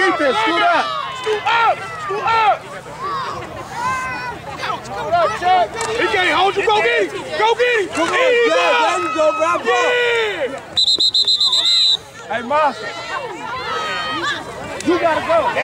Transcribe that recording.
defense. Scoot up. Scoot up. Scoot up. Scoot up, Chuck. He can't hold you. Go get him. Go get him. Come on, there you go, wrap up. Yeah. Hey, Marshall. You gotta go.